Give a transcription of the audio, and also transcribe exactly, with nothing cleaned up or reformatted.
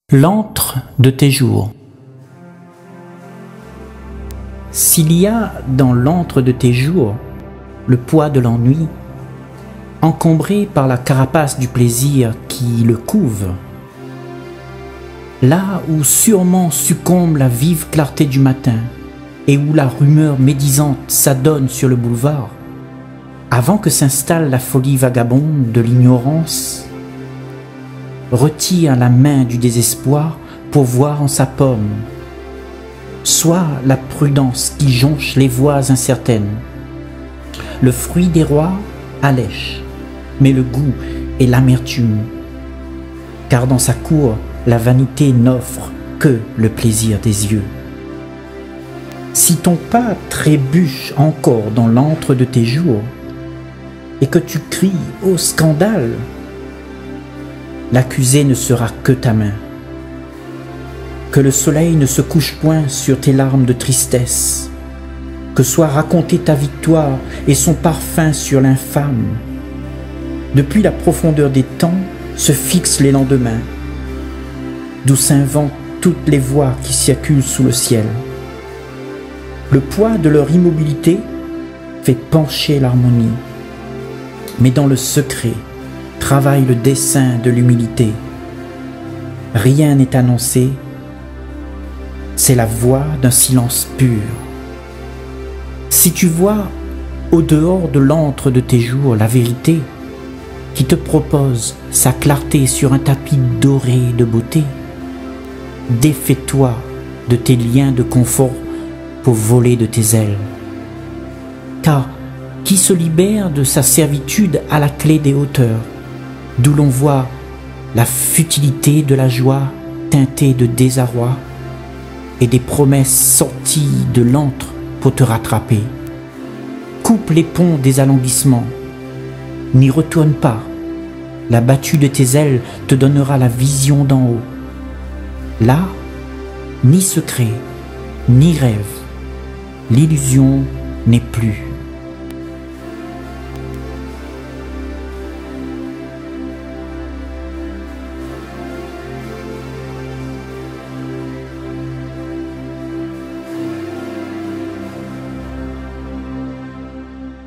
L'antre de tes jours. S'il y a dans l'antre de tes jours le poids de l'ennui, encombré par la carapace du plaisir qui le couve, là où sûrement succombe la vive clarté du matin et où la rumeur médisante s'adonne sur le boulevard, avant que s'installe la folie vagabonde de l'ignorance, retire la main du désespoir pour voir en sa pomme, soit la prudence qui jonche les voies incertaines. Le fruit des rois allèche, mais le goût est l'amertume, car dans sa cour, la vanité n'offre que le plaisir des yeux. Si ton pas trébuche encore dans l'antre de tes jours, et que tu cries au scandale, l'accusé ne sera que ta main. Que le soleil ne se couche point sur tes larmes de tristesse, que soit racontée ta victoire et son parfum sur l'infâme. Depuis la profondeur des temps se fixent les lendemains, d'où s'inventent toutes les voix qui circulent sous le ciel. Le poids de leur immobilité fait pencher l'harmonie, mais dans le secret travaille le dessein de l'humilité. Rien n'est annoncé, c'est la voix d'un silence pur. Si tu vois au dehors de l'antre de tes jours la vérité qui te propose sa clarté sur un tapis doré de beauté, défais-toi de tes liens de confort pour voler de tes ailes. Car qui se libère de sa servitude à la clé des hauteurs, d'où l'on voit la futilité de la joie teintée de désarroi et des promesses sorties de l'antre pour te rattraper. Coupe les ponts des alanguissements, n'y retourne pas, la battue de tes ailes te donnera la vision d'en haut. Là, ni secret, ni rêve, l'illusion n'est plus.